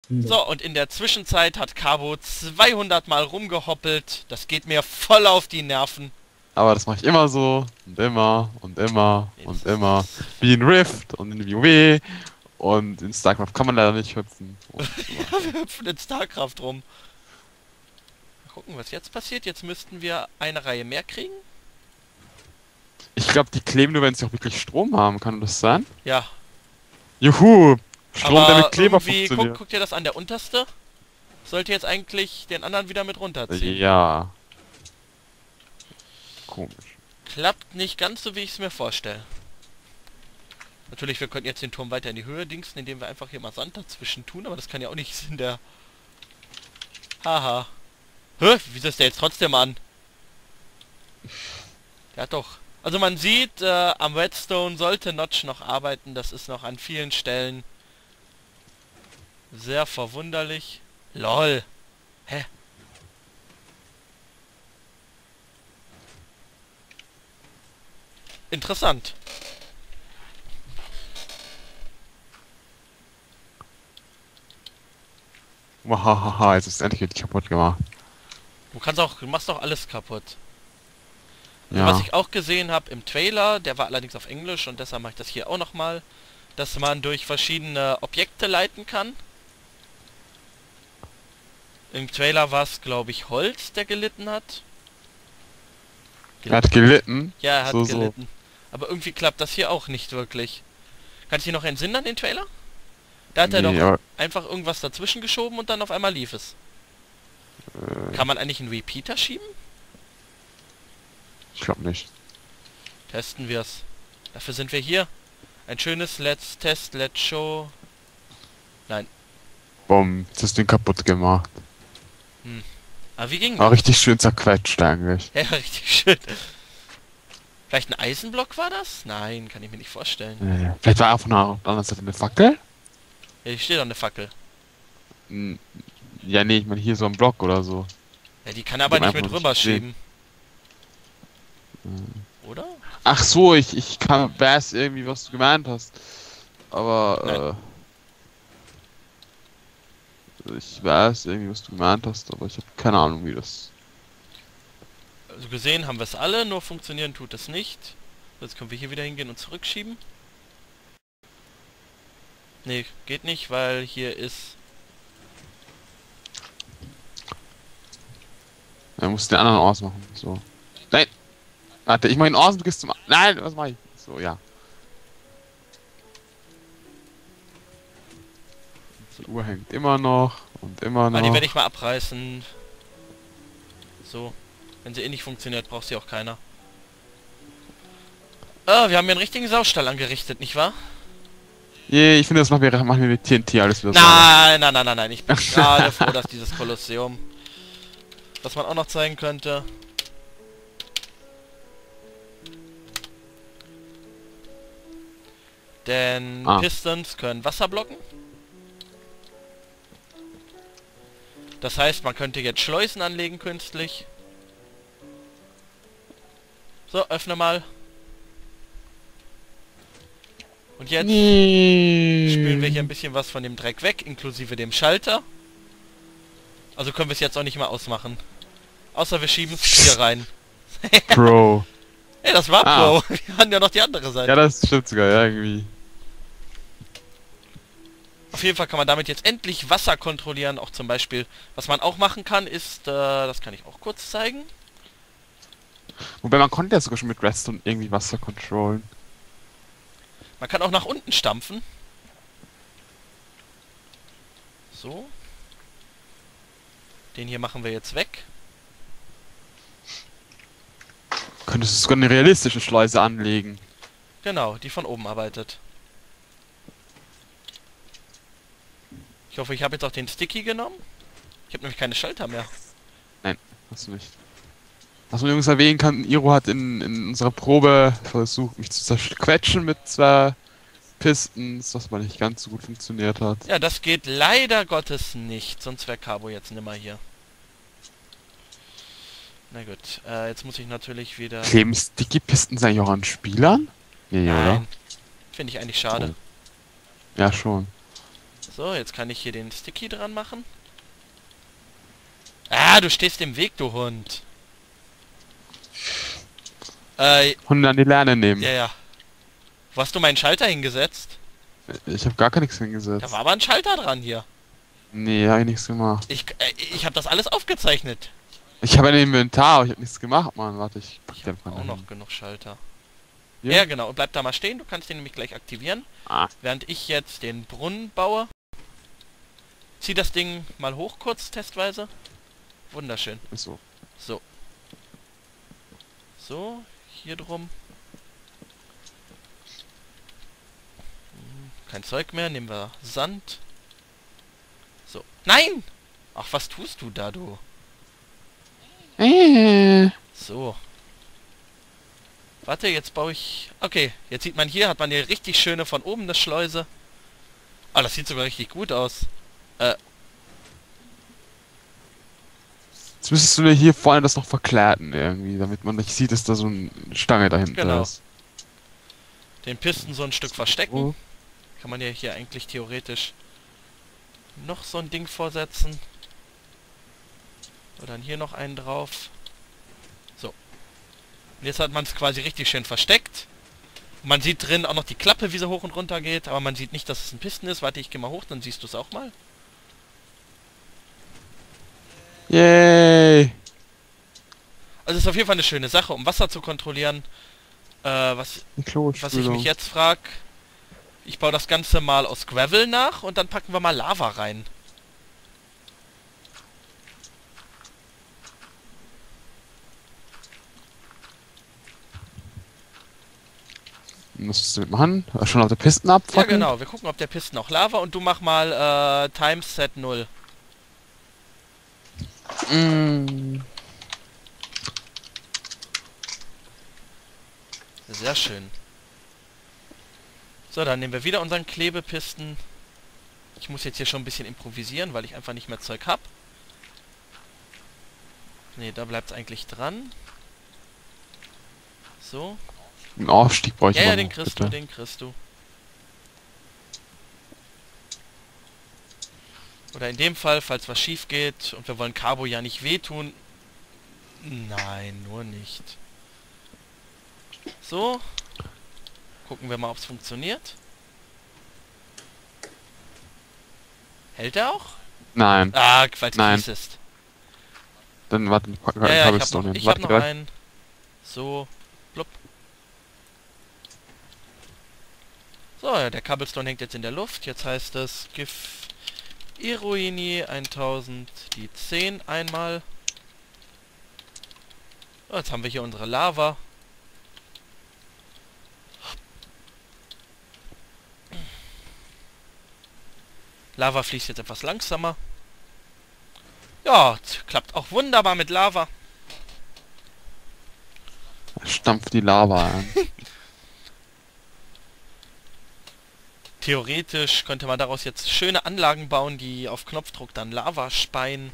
So, und in der Zwischenzeit hat Cabo 200 Mal rumgehoppelt. Das geht mir voll auf die Nerven. Aber das mache ich immer so und immer und immer Nee, und immer. Wie in Rift und in WoW und in StarCraft kann man leider nicht hüpfen. Und so Ja, weiter. wir hüpfen in StarCraft rum. Mal gucken, was jetzt passiert. Jetzt müssten wir eine Reihe mehr kriegen. Ich glaube, die kleben nur, wenn sie auch wirklich Strom haben. Kann das sein? Ja, Juhu! Strom, der mit aber Kleber irgendwie, funktioniert. guck dir das an, der unterste sollte jetzt eigentlich den anderen wieder mit runterziehen. Ja. Komisch. Klappt nicht ganz so, wie ich es mir vorstelle. Natürlich, wir könnten jetzt den Turm weiter in die Höhe dingsen, indem wir einfach hier mal Sand dazwischen tun, aber das kann ja auch nicht Sinn der... Haha. Hä? Wieso ist der jetzt trotzdem an? Der hat doch... Also man sieht, am Redstone sollte Notch noch arbeiten. Das ist noch an vielen Stellen sehr verwunderlich. LOL. Hä? Interessant. Wahahaha, jetzt ist es endlich richtig kaputt gemacht. Du machst doch alles kaputt. Also was Ja. ich auch gesehen habe im Trailer, der war allerdings auf Englisch und deshalb mache ich das hier auch nochmal, dass man durch verschiedene Objekte leiten kann. Im Trailer war es, glaube ich, Holz, der gelitten hat. Er hat gelitten. Ja, er hat So. gelitten. Aber irgendwie klappt das hier auch nicht wirklich. Kann ich dir noch entsinnen an den Trailer? Da hat er Nee, doch aber, einfach irgendwas dazwischen geschoben und dann auf einmal lief es. Kann man eigentlich einen Repeater schieben? ich glaube nicht. Testen wir's. Dafür sind wir hier. Ein schönes Let's Test, Let's Show. Nein. Bumm, jetzt hast du ihn kaputt gemacht. Aber wie ging War das? richtig schön zerquetscht eigentlich. Ja, richtig schön. Vielleicht ein Eisenblock war das? Nein, kann ich mir nicht vorstellen. Vielleicht war er von der anderen Seite eine Fackel? Ja, hier steht doch eine Fackel. Hm, ja, nee, ich meine hier so ein Block oder so. Ja, die kann er aber Den nicht einfach mit nicht rüberschieben. Hm. Oder? Ach so, ich weiß irgendwie, was du gemeint hast. Nein. Aber, ich weiß irgendwie, was du gemeint hast, aber ich habe keine Ahnung, wie das... Also gesehen haben wir es alle, nur funktionieren tut es nicht. Jetzt können wir hier wieder hingehen und zurückschieben. Nee, geht nicht, weil hier ist... Er muss den anderen ausmachen, so. Nein! Warte, ich mach ihn aus und du gehst zum... Nein, was mach ich? So, ja. Die Uhr hängt immer noch und immer Ah, die noch. werde ich mal abreißen. So. Wenn sie eh nicht funktioniert, braucht sie auch keiner. Ah, wir haben hier einen richtigen Saustall angerichtet, nicht wahr? Je, ich finde, das machen wir mit TNT alles wieder sauber. Nein. Ich bin gerade froh, dass dieses Kolosseum... Was man auch noch zeigen könnte... Denn Ah. Pistons können Wasser blocken. Das heißt, man könnte jetzt Schleusen anlegen künstlich. So, öffne mal. Und jetzt spülen wir hier ein bisschen was von dem Dreck weg, inklusive dem Schalter. Also können wir es jetzt auch nicht mehr ausmachen. Außer wir schieben es hier rein. Pro. Hey, das war Ah. Pro. Wir hatten ja noch die andere Seite. Ja, das stimmt sogar, ja, irgendwie. Auf jeden Fall kann man damit jetzt endlich Wasser kontrollieren. Auch zum Beispiel, was man auch machen kann, ist, das kann ich auch kurz zeigen. Wobei man konnte ja sogar schon mit Redstone irgendwie Wasser controllen. Man kann auch nach unten stampfen. So. Den hier machen wir jetzt weg. Könntest du sogar eine realistische Schleuse anlegen. Genau, die von oben arbeitet. Ich hoffe, ich habe jetzt auch den Sticky genommen. Ich habe nämlich keine Schalter mehr. Hast du nicht. Was man übrigens erwähnen kann, Iro hat in unserer Probe versucht, mich zu zerquetschen mit 2 Pistons, was mal nicht ganz so gut funktioniert hat. Ja, das geht leider Gottes nicht. Sonst wäre Cabo jetzt nimmer hier. Na gut, jetzt muss ich natürlich wieder... Kleben Sticky Pistons eigentlich auch an Spielern? Nee, oder? Nein, finde ich eigentlich schade. Ja, schon. So, jetzt kann ich hier den Sticky dran machen. Ah, du stehst im Weg, du Hund. Hunde an die Leine nehmen. Ja, ja. Wo hast du meinen Schalter hingesetzt? Ich habe gar nichts Da hingesetzt. war aber ein Schalter dran hier. Nee, habe ich nichts gemacht. Ich habe das alles aufgezeichnet. Ich habe ein Inventar, aber ich habe nichts gemacht, Mann. Warte, ich pack Ich den habe mal auch noch hin. genug Schalter. Hier? Ja, genau. Und bleib da mal stehen. Du kannst den nämlich gleich aktivieren. Ah, Während ich jetzt den Brunnen baue. Zieh das Ding mal hoch kurz, testweise. Wunderschön. ist so. So. So, hier drum. Kein Zeug mehr. Nehmen wir Sand. So. Nein! Ach, was tust du da, du? So. Warte, jetzt baue ich... Okay, jetzt sieht man hier, hat man hier richtig schöne von oben eine Schleuse. Ah, das sieht sogar richtig gut aus. Jetzt müsstest du dir hier vorne das noch verkleiden irgendwie, damit man nicht sieht, dass da so eine Stange dahinter Genau. ist. Den Pisten so ein Stück verstecken. Oh. Kann man ja hier eigentlich theoretisch noch so ein Ding vorsetzen. Oder dann hier noch einen drauf. So. Und jetzt hat man es quasi richtig schön versteckt. Man sieht drin auch noch die Klappe, wie sie hoch und runter geht. Aber man sieht nicht, dass es ein Pisten ist. Warte, ich gehe mal hoch, dann siehst du es auch mal. Yay! Also es ist auf jeden Fall eine schöne Sache, um Wasser zu kontrollieren. Was Die ich Klospülung. mich jetzt frage, ich baue das Ganze mal aus Gravel nach und dann packen wir mal Lava rein. Was musst du machen? Schon auf der Pisten abfackeln? Ja genau, wir gucken, ob der Pisten auch Lava und du mach mal Times Set 0. Mm. Sehr schön. So, dann nehmen wir wieder unseren Klebepisten. Ich muss jetzt hier schon ein bisschen improvisieren, weil ich einfach nicht mehr Zeug habe. Ne, da bleibt es eigentlich dran. So. Einen Aufstieg brauche ich Ja, ja, immer den noch, kriegst bitte. du, den kriegst du. Oder in dem Fall, falls was schief geht und wir wollen Carbo ja nicht wehtun. Nein, nur nicht. So. Gucken wir mal, ob es funktioniert. Hält er auch? Nein, Ah, weil es Nein. Kies ist. dann warte, Ja, ja, ich Cobblestone habe hin. ich hab Warte, noch gleich. einen. So, blub. So, ja, der Cobblestone hängt jetzt in der Luft. Jetzt heißt es GIF Iroini 1000 die 10 einmal. So, jetzt haben wir hier unsere Lava. Lava fließt jetzt etwas langsamer. Ja, klappt auch wunderbar mit Lava. Stampft die Lava an. Theoretisch könnte man daraus jetzt schöne Anlagen bauen, die auf Knopfdruck dann Lava speien.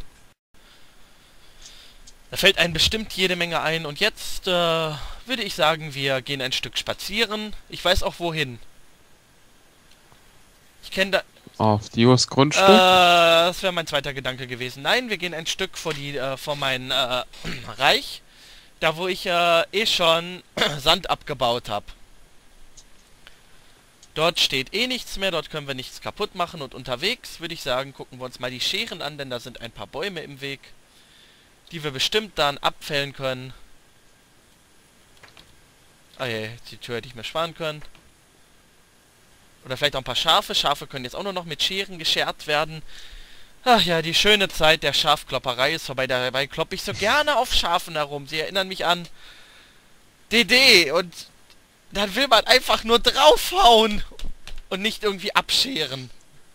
Da fällt einem bestimmt jede Menge ein. Und jetzt würde ich sagen, wir gehen ein Stück spazieren. Ich weiß auch wohin. Ich kenne da... Auf Dios Grundstück. das wäre mein zweiter Gedanke gewesen. Nein, wir gehen ein Stück vor mein Reich. Da wo ich schon Sand abgebaut habe. Dort steht eh nichts mehr, dort können wir nichts kaputt machen. Und unterwegs würde ich sagen, gucken wir uns mal die Scheren an, denn da sind ein paar Bäume im Weg, die wir bestimmt dann abfällen können. Ah ja, die Tür hätte ich mir sparen können. Oder vielleicht auch ein paar Schafe. Schafe können jetzt auch nur noch mit Scheren geschert werden. Ach ja, die schöne Zeit der Schafklopperei ist vorbei. Dabei kloppe ich so gerne auf Schafen herum. Sie erinnern mich an DD. Und dann will man einfach nur draufhauen und nicht irgendwie abscheren.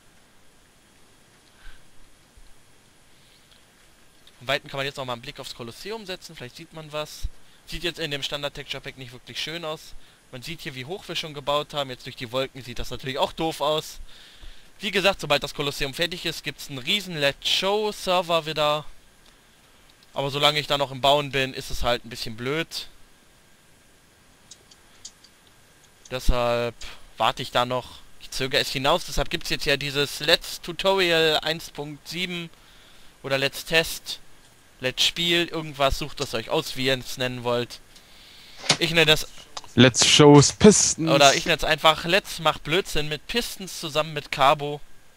Von Weitem kann man jetzt noch mal einen Blick aufs Kolosseum setzen. Vielleicht sieht man was. Sieht jetzt in dem Standard Texture Pack nicht wirklich schön aus. Man sieht hier, wie hoch wir schon gebaut haben. Jetzt durch die Wolken sieht das natürlich auch doof aus. Wie gesagt, sobald das Kolosseum fertig ist, gibt es einen riesen Let's Show Server wieder. Aber solange ich da noch im Bauen bin, ist es halt ein bisschen blöd. Deshalb warte ich da noch. Ich zögere es hinaus. Deshalb gibt es jetzt ja dieses Let's Tutorial 1.7 oder Let's Test, Let's Spiel, irgendwas, sucht es euch aus, wie ihr es nennen wollt. Ich nenne das... Let's Shows Pistons. Oder ich nenne es einfach Let's macht Blödsinn mit Pistons zusammen mit Carbo.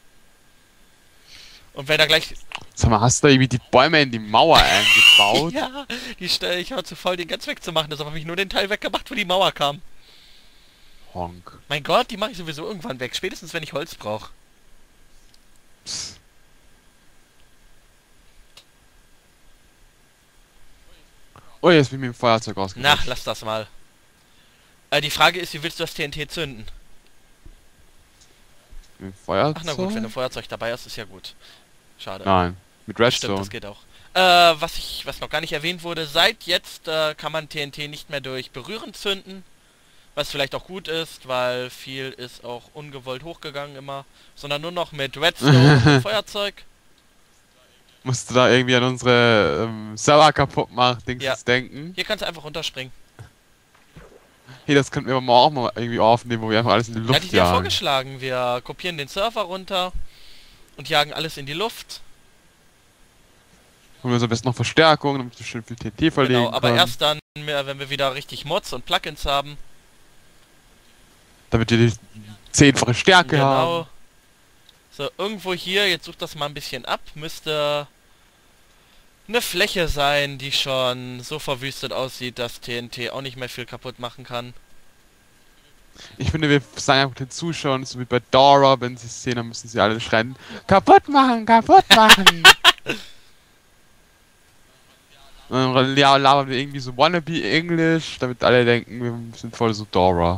Und wenn er gleich... Sag mal, hast du da irgendwie die Bäume in die Mauer eingebaut? Ja, ich war zu faul, den ganz wegzumachen. Das habe ich nur den Teil weggemacht, wo die Mauer kam. Honk. Mein Gott, die mache ich sowieso irgendwann weg. Spätestens, wenn ich Holz brauche. Oh, jetzt bin ich mit dem Feuerzeug Na, rausgekommen. lass das mal. Die Frage ist, wie willst du das TNT zünden? Mit dem Feuerzeug? Ach na gut, wenn du Feuerzeug dabei hast, ist ja gut. Schade. Nein, mit Stimmt, Redstone. das geht auch. Was noch gar nicht erwähnt wurde, seit jetzt kann man TNT nicht mehr durch Berühren zünden. Was vielleicht auch gut ist, weil viel ist auch ungewollt hochgegangen immer. Sondern nur noch mit Redstone und Feuerzeug. Musst du da irgendwie an unsere Server kaputt machen, Ja. denken? Hier kannst du einfach runterspringen. Hey, das könnten wir auch mal irgendwie aufnehmen, wo wir einfach alles in die Ja, Luft die dir ja jagen. vorgeschlagen. Wir kopieren den Server runter und jagen alles in die Luft. Holen wir so am besten noch Verstärkung, damit wir schön viel TNT verlegen Genau, aber können. erst dann, wenn wir wieder richtig Mods und Plugins haben. Damit wir die 10-fache Stärke Genau. haben. So, irgendwo hier, jetzt sucht das mal ein bisschen ab, müsste eine Fläche sein, die schon so verwüstet aussieht, dass TNT auch nicht mehr viel kaputt machen kann. Ich finde, wir sagen einfach den Zuschauern, so wie bei Dora, wenn sie es sehen, dann müssen sie alle schreien, kaputt machen, kaputt machen! Und dann labern wir irgendwie so wannabe Englisch, damit alle denken, wir sind voll so Dora.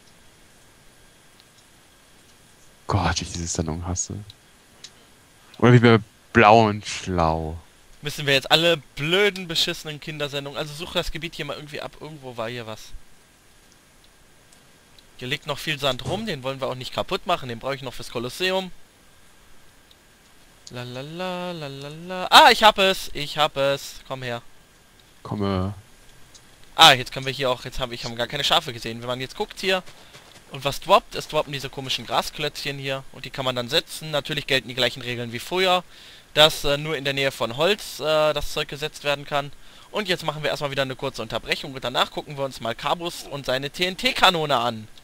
Gott, wie ich diese Sendung hasse. Oder wie bei Blau und Schlau. Müssen wir jetzt alle blöden, beschissenen Kindersendungen... Also suche das Gebiet hier mal irgendwie ab. Irgendwo war hier was. Hier liegt noch viel Sand rum. Den wollen wir auch nicht kaputt machen. Den brauche ich noch fürs Kolosseum. Lalala, lalala. Ah, ich hab es. Ich hab es. Komm her. Komme. Ah, jetzt können wir hier auch... Jetzt haben wir gar keine Schafe gesehen. Wenn man jetzt guckt hier... Und was droppt? Es droppen diese komischen Grasklötzchen hier. Und die kann man dann setzen. Natürlich gelten die gleichen Regeln wie früher. Dass nur in der Nähe von Holz das Zeug gesetzt werden kann. Und jetzt machen wir erstmal wieder eine kurze Unterbrechung. Und danach gucken wir uns mal Carbus und seine TNT-Kanone an.